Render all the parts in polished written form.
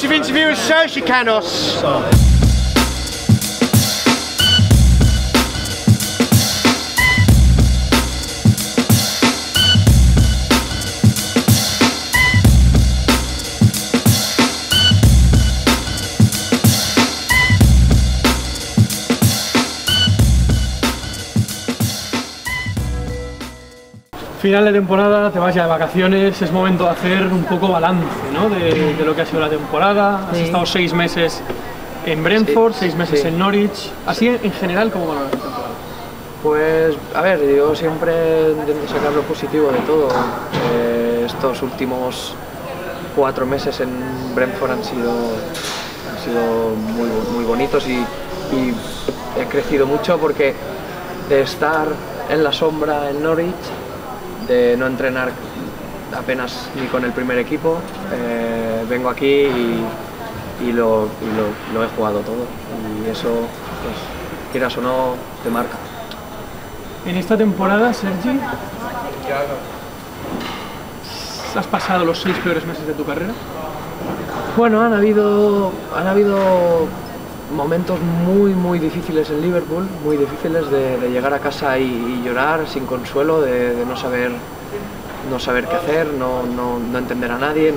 exclusive interview with Sergi Canos. Final de temporada, te vas ya de vacaciones, es momento de hacer un poco balance, ¿no? de lo que ha sido la temporada. Has estado 6 meses en Brentford, 6 meses en Norwich. Así en general, ¿cómo valoras la temporada? Pues a ver, yo siempre intento sacar lo positivo de todo. Estos últimos 4 meses en Brentford han sido muy bonitos y he crecido mucho porque de estar en la sombra en Norwich, de no entrenar apenas ni con el primer equipo, vengo aquí y lo he jugado todo, y eso, pues, quieras o no, te marca. En esta temporada, Sergi, ¿has pasado los 6 peores meses de tu carrera? Bueno, han habido momentos muy difíciles en Liverpool, muy difíciles de llegar a casa y llorar sin consuelo, de no saber qué hacer, no entender a nadie,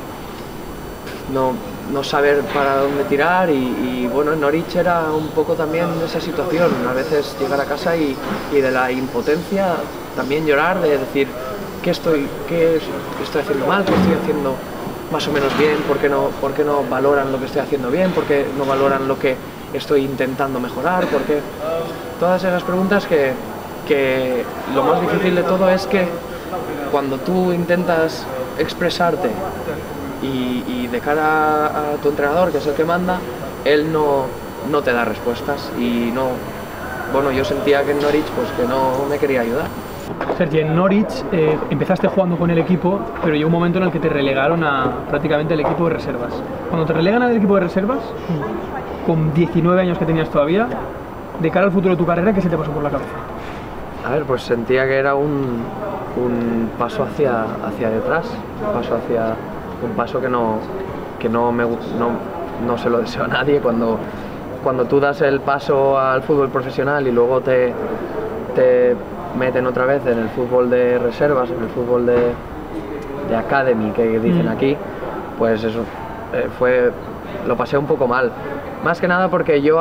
no saber para dónde tirar, y bueno, en Norwich era un poco también esa situación, a veces llegar a casa y de la impotencia también llorar, de decir qué estoy haciendo mal, qué estoy haciendo más o menos bien, ¿por qué no valoran lo que estoy haciendo bien? ¿Por qué no valoran lo que estoy intentando mejorar? Porque todas esas preguntas que lo más difícil de todo es que cuando tú intentas expresarte y de cara a tu entrenador, que es el que manda, él no te da respuestas, y bueno, yo sentía que en Norwich pues que no me quería ayudar. Sergi, en Norwich empezaste jugando con el equipo, pero llegó un momento en el que te relegaron a prácticamente el equipo de reservas. Cuando te relegan al equipo de reservas, con 19 años que tenías todavía, de cara al futuro de tu carrera, ¿qué se te pasó por la cabeza? A ver, pues sentía que era un paso hacia detrás, un paso que no se lo deseo a nadie. Cuando tú das el paso al fútbol profesional y luego te meten otra vez en el fútbol de reservas, en el fútbol de academy que dicen aquí, pues eso lo pasé un poco mal. Más que nada porque yo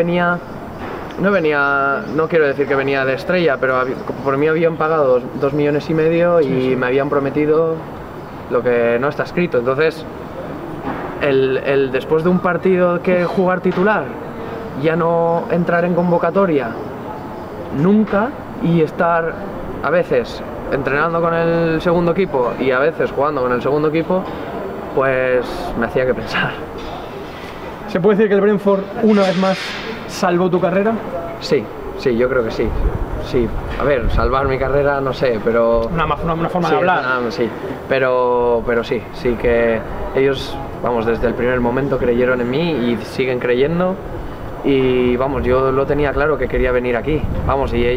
no quiero decir que venía de estrella, pero por mí habían pagado 2,5 millones y me habían prometido lo que no está escrito. Entonces, después de un partido que jugar titular, ya no entrar en convocatoria nunca, y estar a veces entrenando con el segundo equipo y a veces jugando con el segundo equipo, pues me hacía que pensar. ¿Se puede decir que el Brentford una vez más salvó tu carrera? Sí, yo creo que sí. Sí, a ver, salvar mi carrera no sé, pero... Una forma de hablar. Sí, pero sí que ellos, vamos, desde el primer momento creyeron en mí y siguen creyendo. Y vamos, yo lo tenía claro que quería venir aquí, vamos, y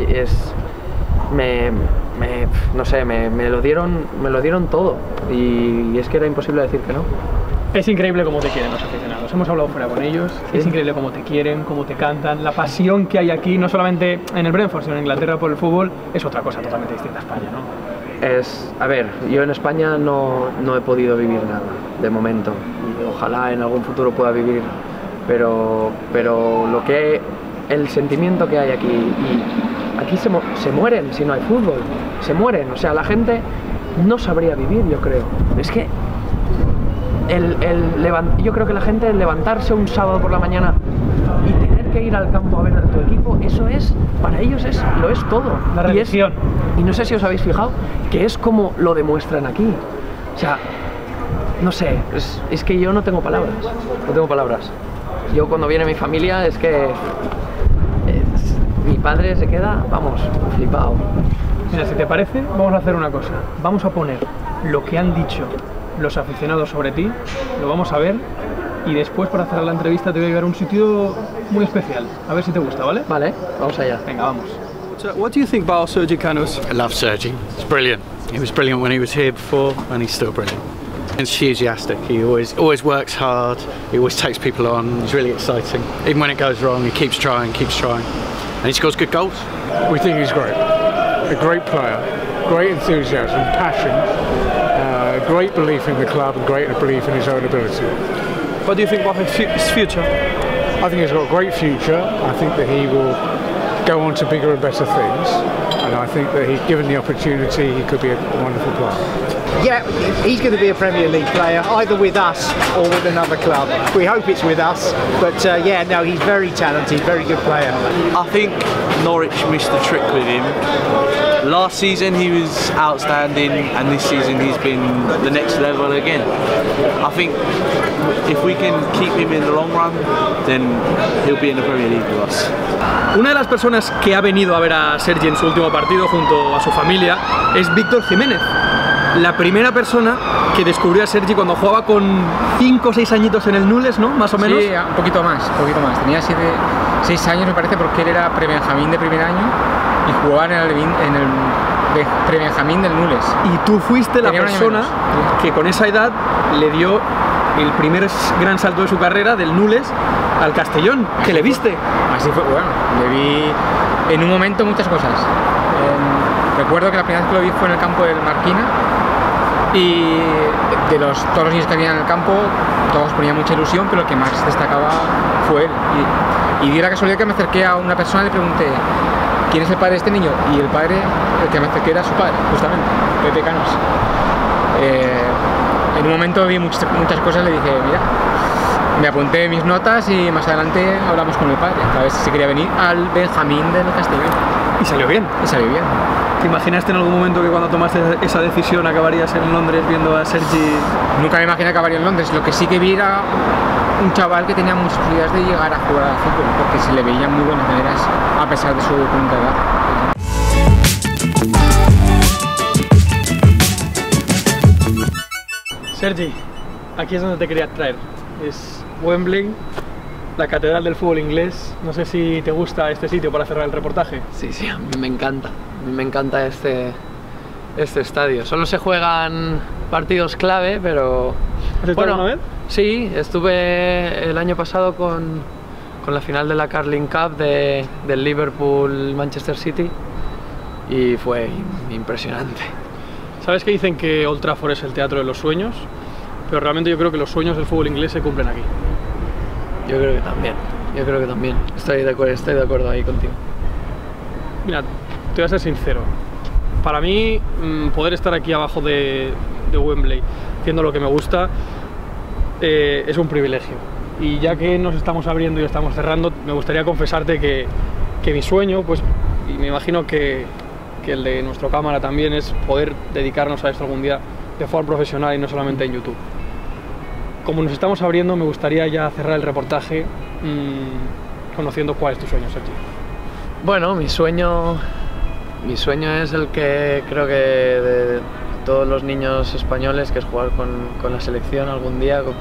no sé, me lo dieron todo, y es que era imposible decir que no. Es increíble cómo te quieren los aficionados, hemos hablado fuera con ellos, ¿sí? Es increíble cómo te quieren, cómo te cantan, la pasión que hay aquí, no solamente en el Brentford, sino en Inglaterra por el fútbol, es otra cosa totalmente distinta a España, ¿no? A ver, yo en España no he podido vivir nada, de momento, y ojalá en algún futuro pueda vivir. Pero el sentimiento que hay aquí, y aquí se mueren si no hay fútbol, se mueren, o sea, la gente no sabría vivir, yo creo. Es que yo creo que la gente levantarse un sábado por la mañana y tener que ir al campo a ver a tu equipo, eso para ellos lo es todo. La religión. Y no sé si os habéis fijado que es como lo demuestran aquí, o sea, no sé, es que yo no tengo palabras. Yo cuando viene mi familia es que mi padre se queda, vamos, flipado. Mira, si te parece, vamos a hacer una cosa. Vamos a poner lo que han dicho los aficionados sobre ti, lo vamos a ver, y después, para hacer la entrevista, te voy a llevar a un sitio muy especial. A ver si te gusta, ¿vale? Vale, vamos allá. Venga, vamos. What do you think about Sergi Canos? I love Sergi. It's brilliant. He was brilliant when he was here before, and he's still brilliant. Enthusiastic. He always works hard. He always takes people on. He's really exciting. Even when it goes wrong, he keeps trying, and he scores good goals. We think he's great. A great player, great enthusiasm, passion, great belief in the club, and great belief in his own ability. What do you think about his future? I think he's got a great future. I think that he will go on to bigger and better things, and I think that he's given the opportunity, he could be a wonderful player. Yeah, he's going to be a Premier League player, either with us or with another club. We hope it's with us, but yeah, no, he's very talented, very good player. I think Norwich missed the trick with him. Last season he was outstanding, and this season he's been the next level again. I think if we can keep him in the long run, then he'll be in the Premier League with us. Una de las personas que ha venido a ver a Sergi en su último partido junto a su familia es Víctor Jiménez, la primera persona que descubrió a Sergi cuando jugaba con 5 o 6 añitos en el Nules, ¿no? Más o menos. Sí, un poquito más. Tenía 6 años, me parece, porque él era pre-benjamín de primer año y jugaba en el pre-benjamín del Nules. Y tú fuiste la persona que con esa edad le dio el primer gran salto de su carrera del Nules al Castellón, que le viste. Así fue, bueno, le vi en un momento muchas cosas. Recuerdo que la primera vez que lo vi fue en el campo del Marquina, y de todos los niños que había en el campo, todos ponían mucha ilusión, pero el que más destacaba fue él. Y di la casualidad que me acerqué a una persona y le pregunté: ¿quién es el padre de este niño? Y el padre, el que me acerqué, era su padre, justamente, Pepe Canos. En un momento vi muchas cosas, le dije: mira, me apunté mis notas y más adelante hablamos con el padre, a ver si quería venir al Benjamín del Castellón. Y salió bien. Y salió bien. ¿Te imaginaste en algún momento que cuando tomaste esa decisión acabarías en Londres viendo a Sergi? Nunca me imaginé acabaría en Londres. Lo que sí que vi era un chaval que tenía muchas posibilidades de llegar a jugar al fútbol, porque se le veían muy buenas maneras a pesar de su corta edad. Sergi, aquí es donde te quería traer. Es Wembley, la catedral del fútbol inglés. No sé si te gusta este sitio para cerrar el reportaje. Sí, sí, a mí me encanta. A mí me encanta este estadio. Solo se juegan partidos clave, pero... ¿Has estado alguna vez? Sí, estuve el año pasado con la final de la Carling Cup del Liverpool-Manchester City y fue impresionante. ¿Sabes que dicen que Old Trafford es el teatro de los sueños? Pero realmente yo creo que los sueños del fútbol inglés se cumplen aquí. Yo creo que también. Estoy de acuerdo ahí contigo. Mira, te voy a ser sincero. Para mí, poder estar aquí abajo de Wembley, haciendo lo que me gusta, es un privilegio. Y ya que nos estamos abriendo y estamos cerrando, me gustaría confesarte que mi sueño, pues, y me imagino que el de nuestro cámara también, es poder dedicarnos a esto algún día de forma profesional y no solamente en YouTube. Como nos estamos abriendo, me gustaría ya cerrar el reportaje conociendo cuál es tu sueño, Sergi. Bueno, mi sueño es el que creo que de todos los niños españoles, que es jugar con la selección algún día, con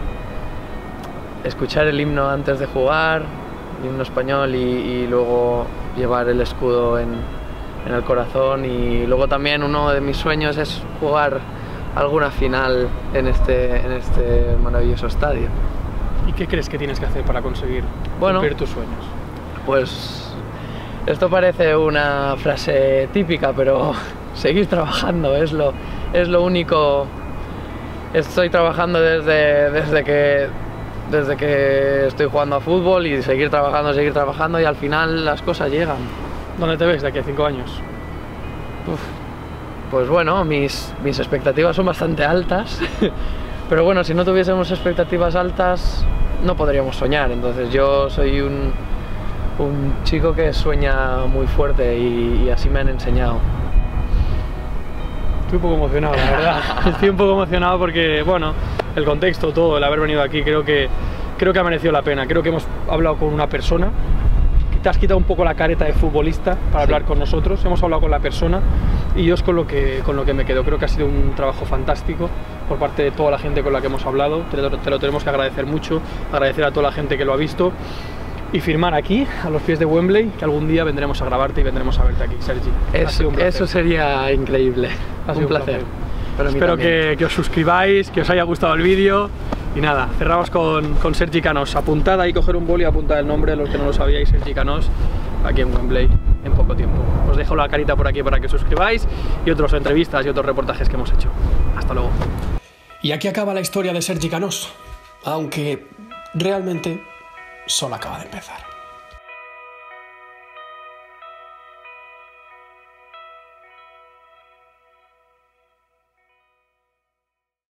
escuchar el himno antes de jugar, el himno español, y luego llevar el escudo en el corazón. Y luego también uno de mis sueños es jugar alguna final en este maravilloso estadio. ¿Y qué crees que tienes que hacer para conseguir cumplir tus sueños? Pues esto parece una frase típica, pero seguir trabajando es lo único. Estoy trabajando desde que estoy jugando a fútbol, y seguir trabajando y al final las cosas llegan. ¿Dónde te ves de aquí a 5 años? Pues bueno, mis expectativas son bastante altas, pero bueno, si no tuviésemos expectativas altas no podríamos soñar. Entonces yo soy un chico que sueña muy fuerte y así me han enseñado. Estoy un poco emocionado, la verdad. Estoy un poco emocionado porque, bueno, el contexto, todo, el haber venido aquí, creo que ha merecido la pena. Creo que hemos hablado con una persona. Te has quitado un poco la careta de futbolista para hablar con nosotros. Hemos hablado con la persona y yo es con lo que me quedo. Creo que ha sido un trabajo fantástico por parte de toda la gente con la que hemos hablado. Te lo tenemos que agradecer mucho, agradecer a toda la gente que lo ha visto, y firmar aquí, a los pies de Wembley, que algún día vendremos a grabarte y vendremos a verte aquí, Sergi. Eso sería increíble. Ha sido un placer. Espero que os suscribáis, que os haya gustado el vídeo. Y nada, cerramos con Sergi Canós. Apuntad ahí, coger un boli y apuntad el nombre, los que no lo sabíais, Sergi Canós, aquí en Wembley en poco tiempo. Os dejo la carita por aquí para que os suscribáis y otras entrevistas y otros reportajes que hemos hecho. Hasta luego. Y aquí acaba la historia de Sergi Canós, aunque realmente solo acaba de empezar.